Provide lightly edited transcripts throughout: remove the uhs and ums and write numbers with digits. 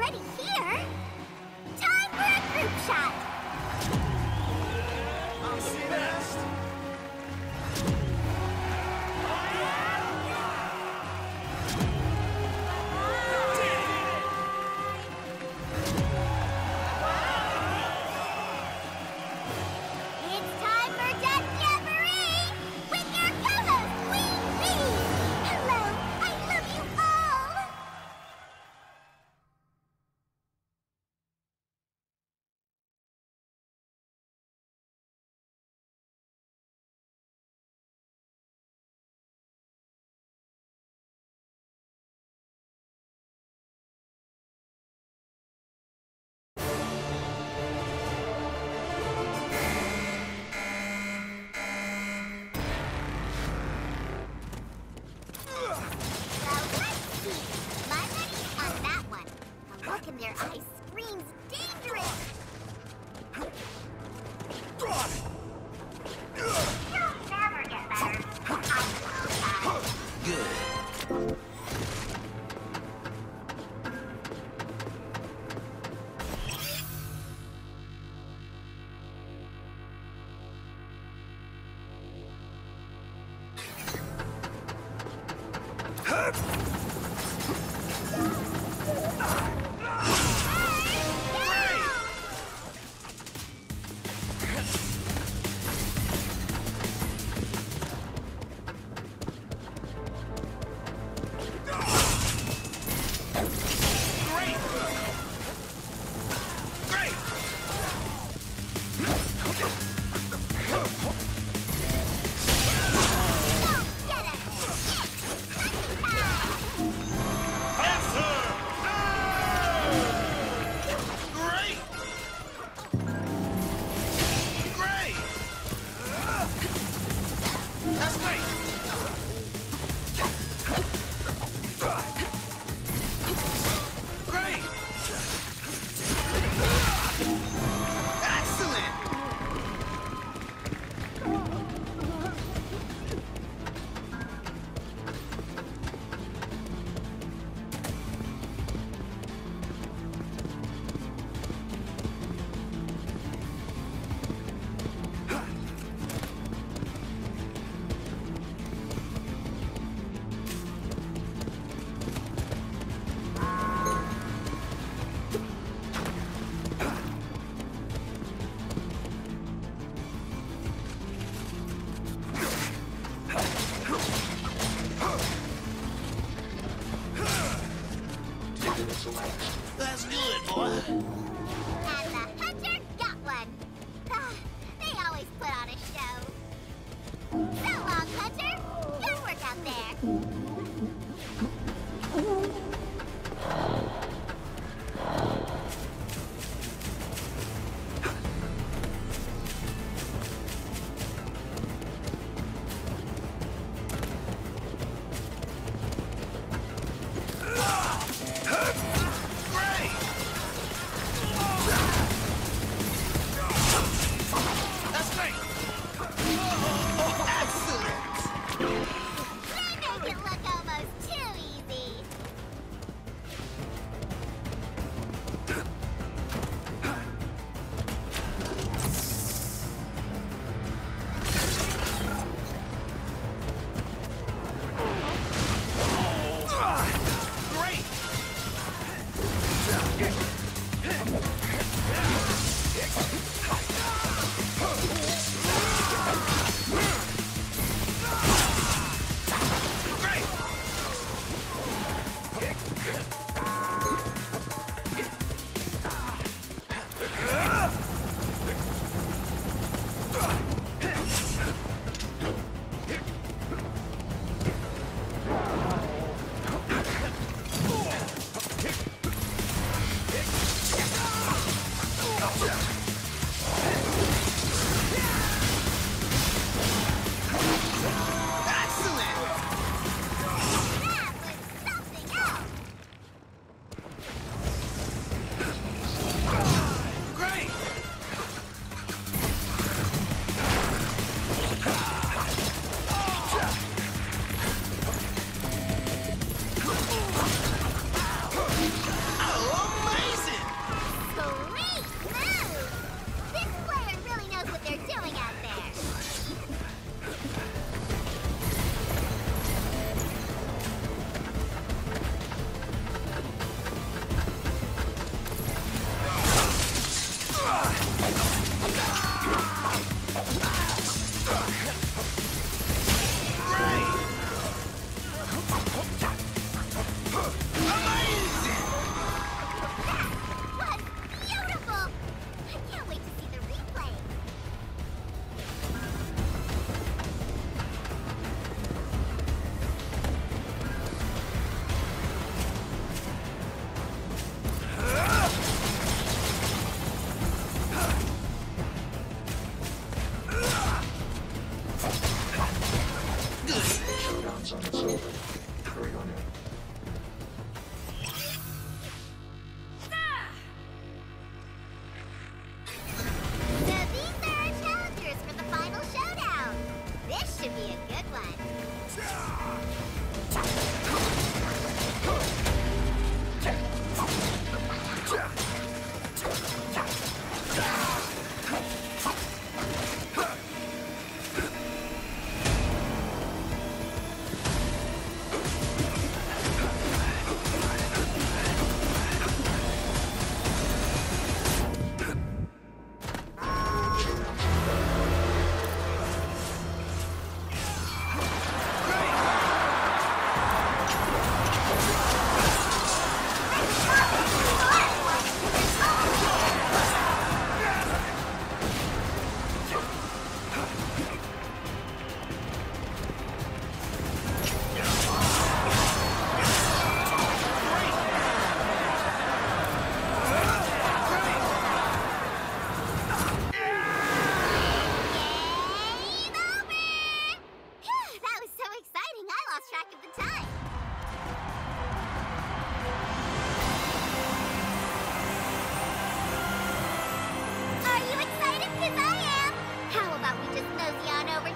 already here. Time for a group shot. I'll see best. It's time for Death Jamboree with your co-host, Queen Bee. Hello, I love you all. Well, let's see. My money's on that one. The look in their eyes screams dangerous. You'll never get better. Good. That's good, boy. And the hunter got one. They always put on a show. So long, Hunter. Good work out there. Great!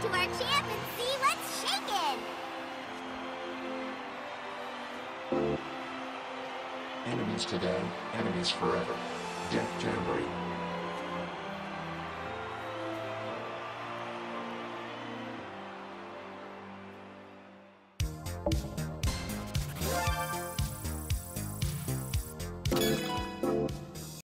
to our champ and see what's shaking. Enemies today, enemies forever. Death Jamboree.